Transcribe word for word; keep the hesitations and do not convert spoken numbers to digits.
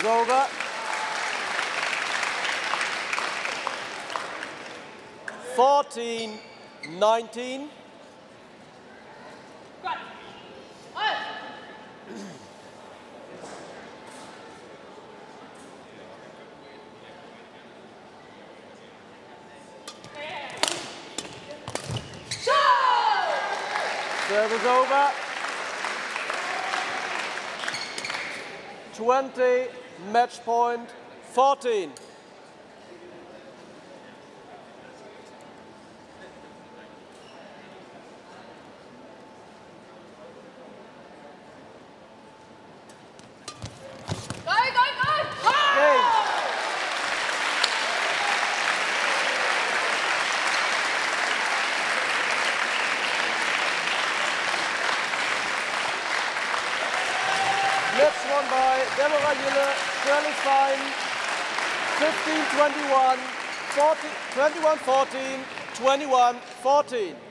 over. fourteen nineteen. Service over. twenty, match point, fourteen. Go, go, go! Game. Match won by Deborah Yille, Shirley Fine, fifteen twenty-one, twenty-one fourteen, twenty-one fourteen.